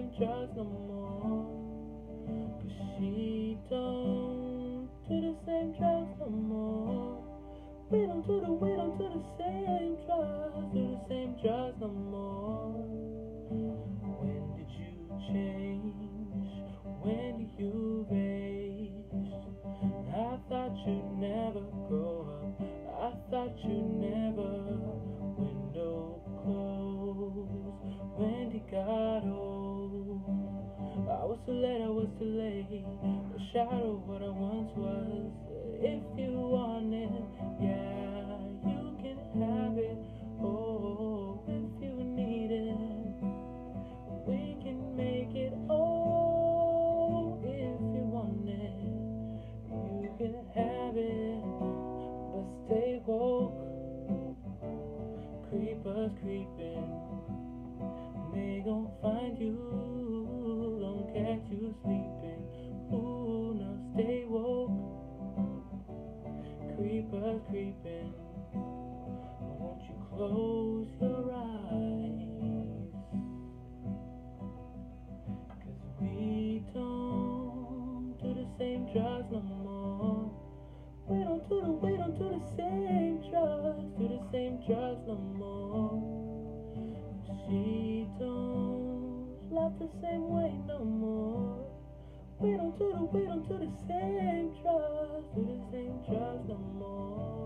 same drugs no more. 'Cause she don't do the same drugs no more. We don't do the same drugs no more. When did you change? When did you age? I thought you'd never grow up. I thought you'd never window close. When you got old, I was too late, I was too late. A shadow of what I once was. If you want it, yeah, you can have it. Oh, if you need it, we can make it. Oh, if you want it, you can have it. But stay woke, creepers creeping. They gon' find you, don't catch you sleeping. Ooh, now stay woke, creepers creeping. Won't you close your eyes? 'Cause we don't do the same drugs no more. We don't do the same drugs no more. She don't love the same way no more. We don't do the same drugs no more.